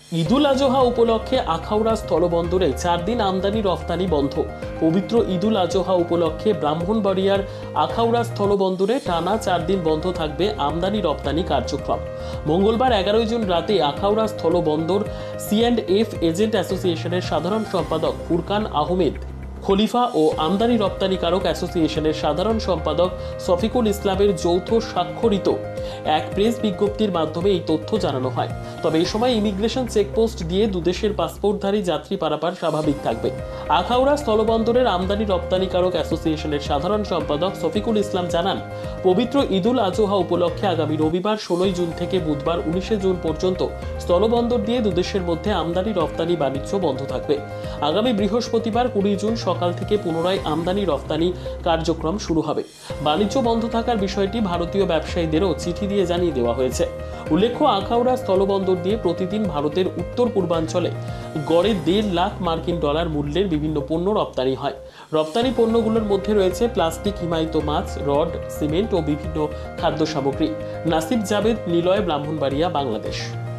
ঈদুল আজহা উপলক্ষে আখাউড়া স্থলবন্দরে 4 দিন আমদানি রফতানি বন্ধ। পবিত্র ঈদুল আজহা উপলক্ষে ব্রাহ্মণবাড়িয়ার আখাউড়া স্থলবন্দরে টানা 4 দিন বন্ধ থাকবে আমদানি রপ্তানি কার্যক্রম। মঙ্গলবার 11 জুন রাতে আখাউড়া স্থলবন্দর C&F এজেন্ট অ্যাসোসিয়েশনের সাধারণ সম্পাদক ফুরকান আহমেদ খলিফা ও আমদানি রপ্তানিকারক অ্যাসোসিয়েশনের সাধারণ সম্পাদক শফিকুল ইসলামের যৌথ স্বাক্ষরিত এক প্রেস বিজ্ঞপ্তির মাধ্যমে এই তথ্য জানানো হয়। তবে এই সময় ইমিগ্রেশন চেকপোস্ট দিয়ে দুদেশের পাসপোর্টধারী যাত্রী পারাপার স্বাভাবিক থাকবে। আখাউড়া স্থলবন্দরের আমদানি রপ্তানিকারক অ্যাসোসিয়েশনের সাধারণ সম্পাদক শফিকুল ইসলাম জানান, পবিত্র ঈদুল আজহা উপলক্ষে আগামী রবিবার 16 জুন থেকে বুধবার 19 জুন পর্যন্ত স্থলবন্দর দিয়ে দুদেশের মধ্যে আমদানি রপ্তানি বাণিজ্য বন্ধ থাকবে। আগামী বৃহস্পতিবার 20 জুন সকাল থেকে পুনরায় আমদানি রপ্তানি কার্যক্রম শুরু হবে। বাণিজ্য বন্ধ থাকার বিষয়টি ভারতীয় ব্যবসায়ীদেরও চিঠি দিয়ে জানিয়ে দেওয়া হয়েছে। উল্লেখ্য, আখাউড়া স্থলবন্দর দিয়ে প্রতিদিন ভারতের উত্তর পূর্বাঞ্চলে গড়ে $1.5 লাখ মার্কিন ডলার মূল্যের বিভিন্ন পণ্য রপ্তানি হয়। রপ্তানি পণ্যগুলোর মধ্যে রয়েছে প্লাস্টিক, হিমায়িত মাছ, রড, সিমেন্ট ও বিভিন্ন খাদ্য সামগ্রী। নাসিব জাবেদ, নিলয়, ব্রাহ্মণবাড়িয়া, বাংলাদেশ।